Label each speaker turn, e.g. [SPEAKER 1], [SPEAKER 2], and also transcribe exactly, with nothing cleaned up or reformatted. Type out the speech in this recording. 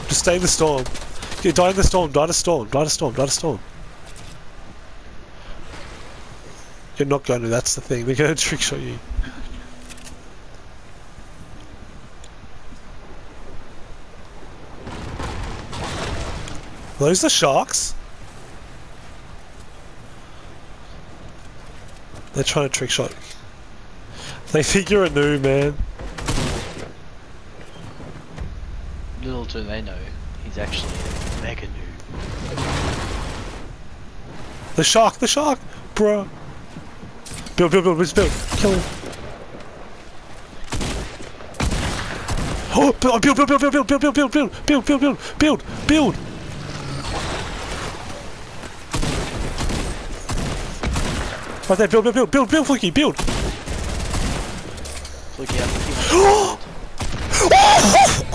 [SPEAKER 1] Just stay in the storm. Yeah, die in the storm, die in the storm, die in the storm, die in the storm. You're not going to, that's the thing. They're going to trick shot you. Are those the sharks? They're trying to trick shot. They think you're a noob, man.
[SPEAKER 2] Little do they know, he's actually a mega noob.
[SPEAKER 1] The shark, the shark! Bruh. Build, build, build, build, build. Kill him. Oh, build, build, build, build, build, build, build, build, build, build, build, build, build, build. Right there, build, build, build, build, build, Flukey, build.
[SPEAKER 2] Flukey, I think he wants to build.